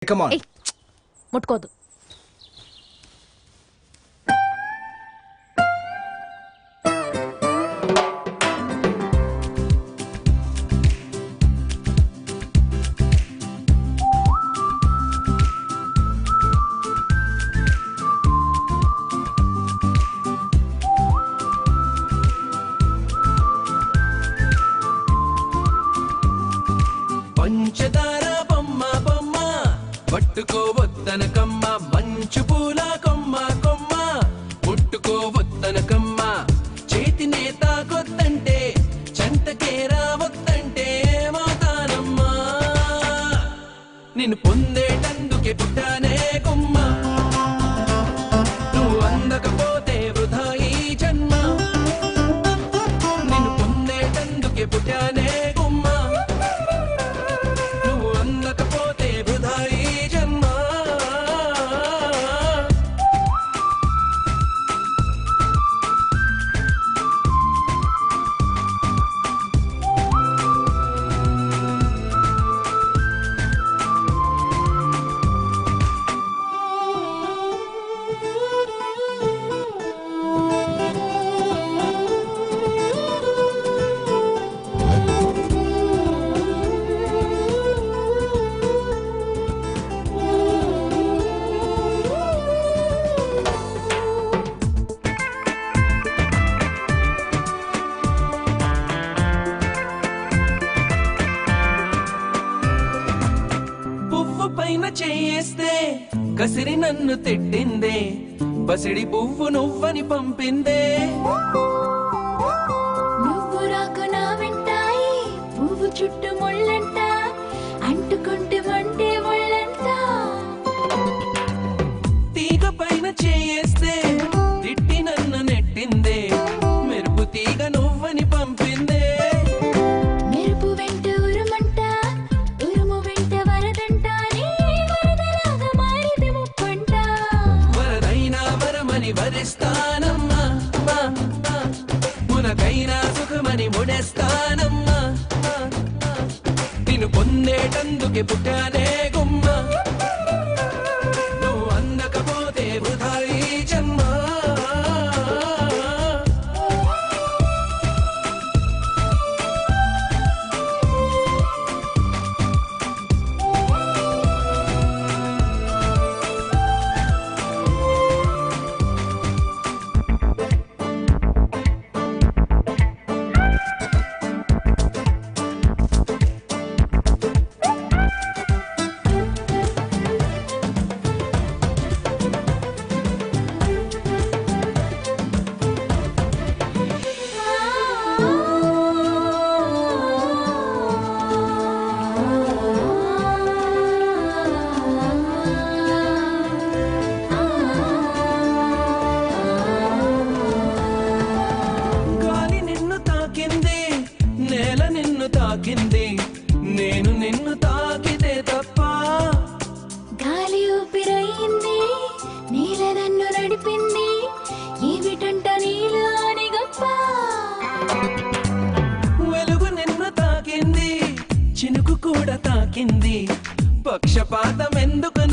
Come on. ముట్టుకోదు. పంచదార బొమ్మ బొమ్మ పట్టుకోవద్దనకమ్మ, మంచు పూల కొమ్మ కొమ్మ ముట్టుకోవద్దనకమ్మ, చేతినే తాకొద్దంటే చంటకే రావద్దంటే ఏమవుతానమ్మా, నిన్ను పొందేటందుకే పుట్టానే కొమ్మ, నువ్వు అందకపోతే వృధా ఈ జన్మ, నిన్ను పొందేటందుకే పుట్టానే చేస్తే కసిరి నన్ను తిట్టిందే, పసిడి పువ్వు నువ్వని పంపిందే, నువ్వు రాకు నా వెంటాయి పువ్వు చుట్టూ ముళ్ళంట, అంటుకుంటే మంటే ముళ్ళంట, తీగ పైన చేస్తే తిట్టి నన్ను నెట్టిందే, మెరుపు తీగ నువ్వని పంపిందే, మెరుపు వెంట ఉరుమంట, ఉరుము వెంట వరదంట, వరిస్తానమ్మా మునకైనా సుఖమని ముడేస్తానమ్మా, నిన్ను పొందేటందుకే పుట్టానే గుమ్మ, నువ్వు అందకపోతే వృధా ఈ జన్మ. తాకింది నేను నిన్ను తాకితే తప్ప, గాలి ఊపిరయింది నీల నన్ను నడిపింది, ఏమిటంట నీలోని గొప్ప, వెలుగు నిన్ను తాకింది చినుకు కూడా తాకింది, పక్షపాతం ఎందుకు